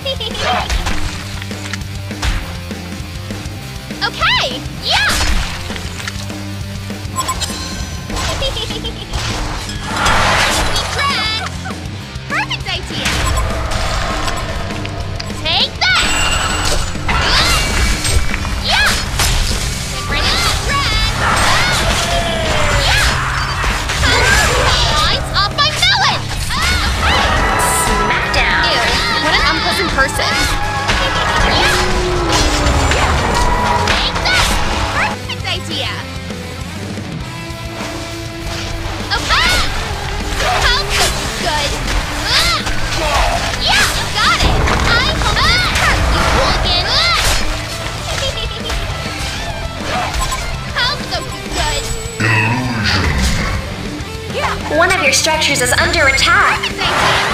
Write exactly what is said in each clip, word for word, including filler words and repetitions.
Okay! Yeah! Sweet trend! Perfect idea! Take that! Yeah! Get ready to trend! Yeah! Lines off my melon! Smackdown! Ew, what an unpleasant person. Yeah! Take that! Perfect idea! Okay! How good? Yeah, you got it! I hope this hurts you, hooligan! How so good? Yeah! One of your structures is under attack. Perfect idea!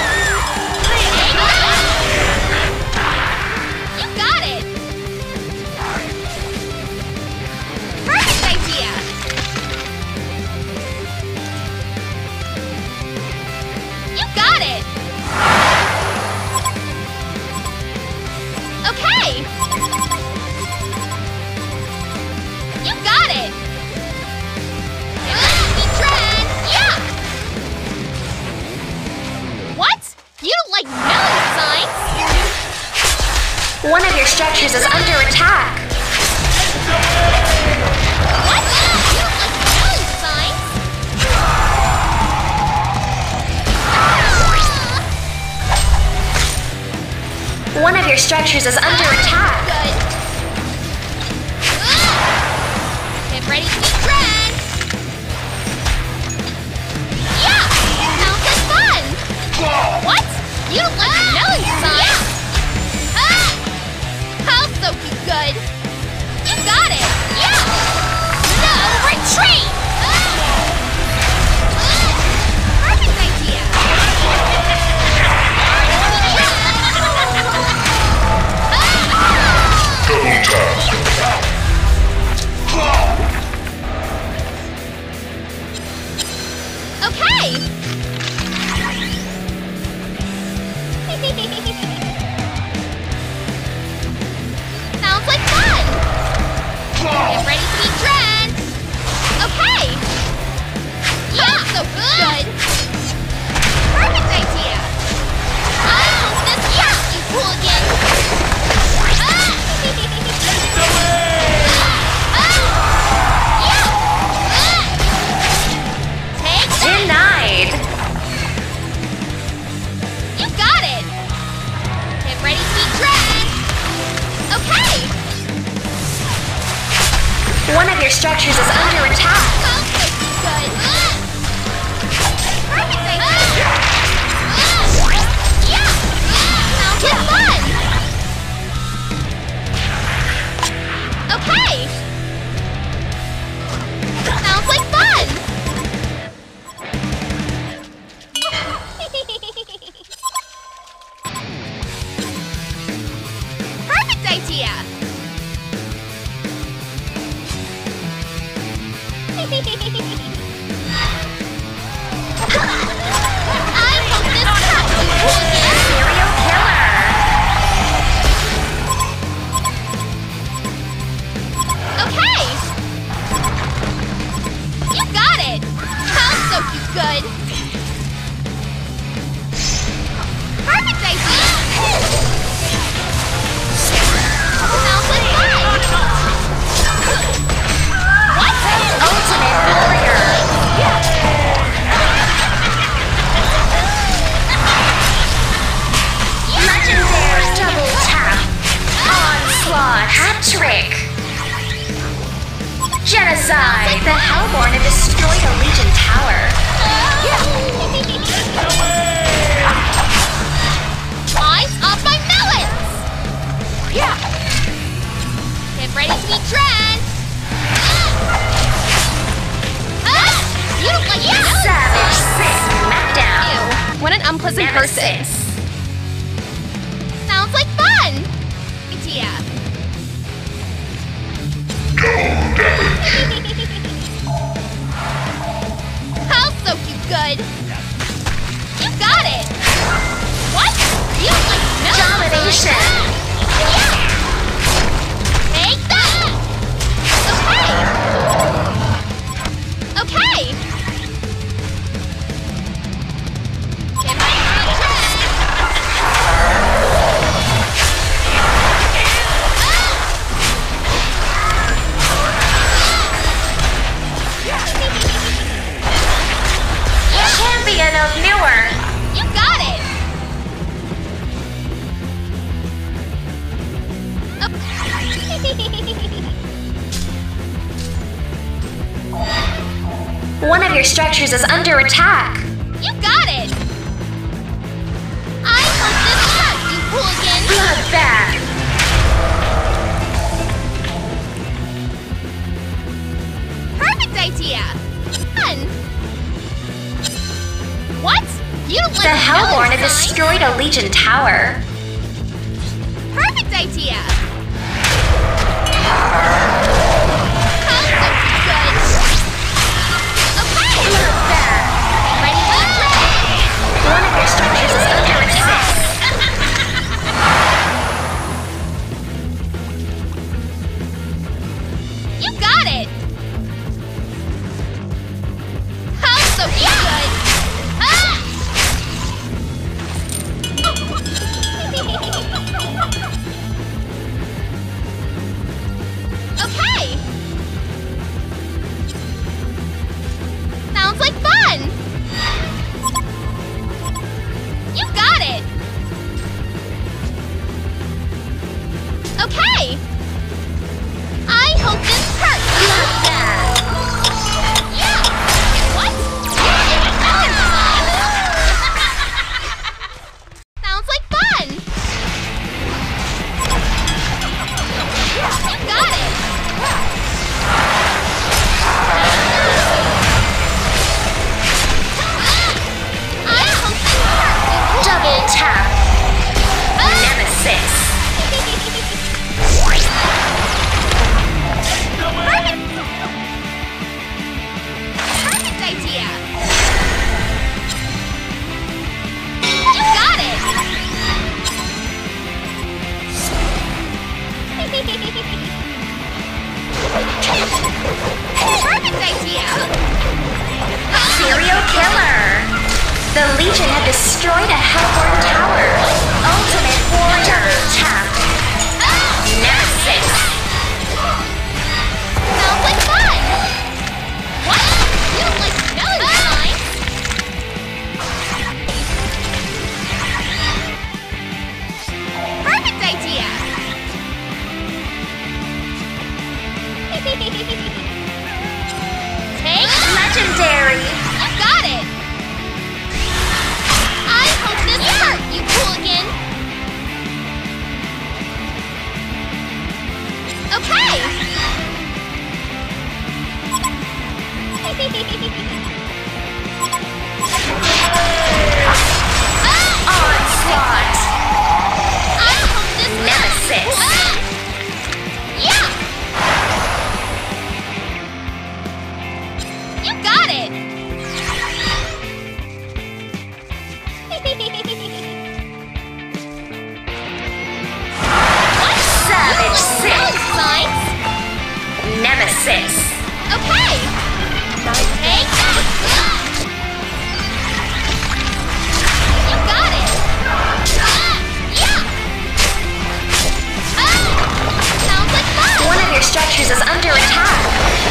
You got it! Perfect idea! You got it! Okay! You got it! Good trend! Yeah! What? You don't like melon signs? One of your structures is under attack. What? You don't like melon signs? One of your structures is under attack. Good. Get ready to be trend. Yeah! Sounds like fun! What? You don't like melon signs? How so good? You got it! Yeah! No retreat! Perfect idea! Okay! Sounds like fun! Get ready to be trend! Okay! Yeah! So good! Perfect idea! I hope this hurts you, hooligan! Ah! Yeah! Take that! Denied. You got it! Get ready to be trend! Okay! One of your structures is under attack. Sounds so good! Perfect idea! Yeah! Sounds like fun! Okay! Sounds like fun! Perfect idea! I hope this cuts you, hooligan! Serial killer. Okay! You got it! How so good? Perfect idea! Sounds like fun! What? Ultimate warrior. Legendary double tap. Onslaught hat trick. Genocide. The Hellborn have destroyed a Legion tower. Eyes off my melons! Yeah! Get ready to be trend! Ah! You don't like melon Savage signs? Smackdown. Ew, what an unpleasant person. Nemesis. Sounds like fun! Idea. How so good? You got it! What? You don't like melon signs? One of your structures is under attack. You got it! I hope this hurts, you hooligan! Bloodbath! Perfect idea! Fun! What? You don't let The me know Hellborn have it's fine. destroyed a Legion tower. Perfect idea! How's that good? Okay! Bloodbath! Ready for the dragon? One of your structures is under attack. You got it! How's so good? Ah! Okay! Sounds like fun! You got it! Okay! I hope this hurts! Yeah! What? Sounds like fun! You got it! I hope this hurts! Double tap. Ah! Nemesis. Perfect! Perfect idea! You got it! Perfect idea! Serial killer. The Legion have destroyed a Hellborn tower. Ultimate warrior. Tap. Nemesis. Sounds like fun! What? You don't like smelling signs? Perfect idea! Take Legendary. You got it! I hope this hurt, you hooligan! Okay! ah! Onslaught. I hope this Nemesis. hurts! Ah! Yeah! You got it! What? Savage Smelling Six. signs? Nemesis. Okay! Take that! You got it! Ah! Yeah! Ah! Sounds like fun! One of your structures is under attack.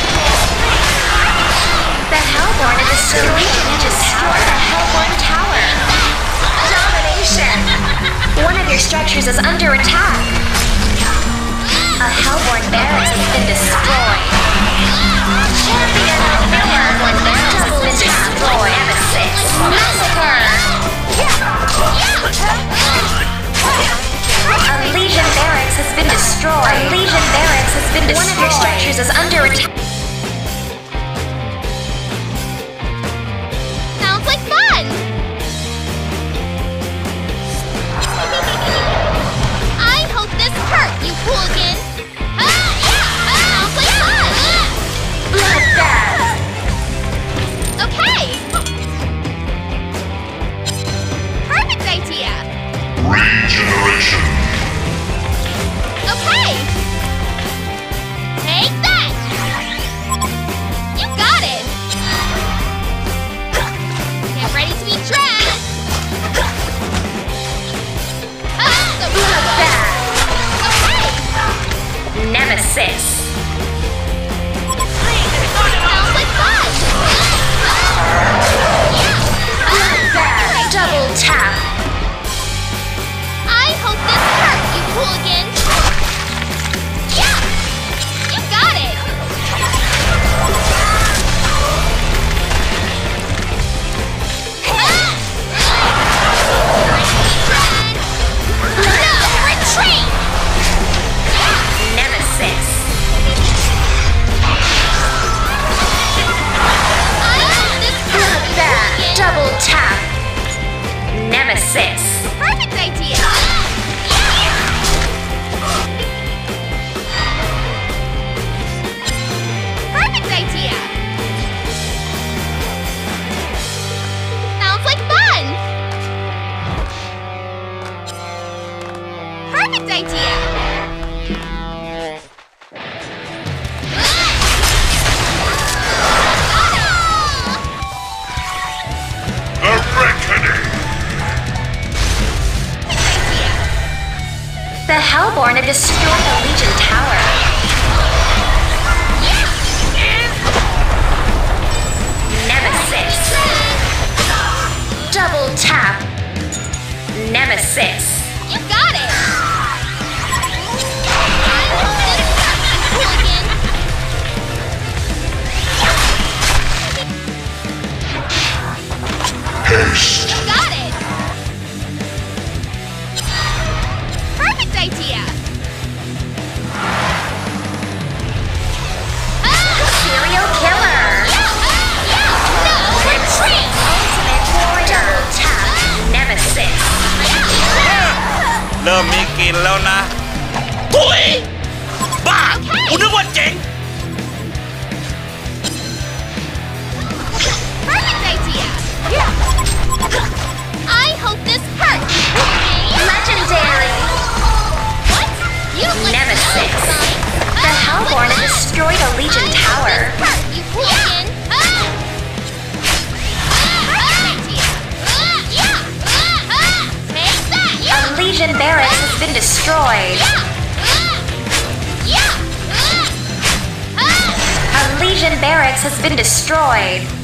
The Hellborn have destroyed destroyed a Hellborn tower. Domination. One of your structures is under attack. A Hellborn barracks has been destroyed. Champion of the Hellborn barracks has been destroyed. Nemesis. Massacre. A Legion barracks has been destroyed. A Legion barracks has been destroyed. One of your structures is under attack. Sounds like fun! I hope this hurt, you hooligan! Ah, yeah! Sounds like fun! Bloodbath. Okay! Perfect idea! Regeneration. Okay! Take that! You got it! Get ready to be dragged! Ah, the Bloodbath. Okay! Nemesis. Sounds like fun! Yeah! Bloodbath. Double tap. I hope this hurts, you hooligan! Yeah! Perfect idea! The Reckoning! The Hellborn have destroyed the Legion Tower. Nemesis. Double tap. Nemesis. You got it! Haste! You got it! Perfect idea! Serial killer. Yeah! Yeah! No retreat! Ultimate warrior. Double tap. Nemesis. เริ่มมีกลิ่นแล้วนะตุ้ยบ้ากูนึกว่าเจ๋ง Perfect idea! I hope this hurts! Legendary. What? You look Nemesis. so fine. The Hellborn have destroyed a Legion I Tower. hope this hurt, you hooligan! Perfect idea! Take that! A Legion barracks has been destroyed. A Legion barracks has been destroyed.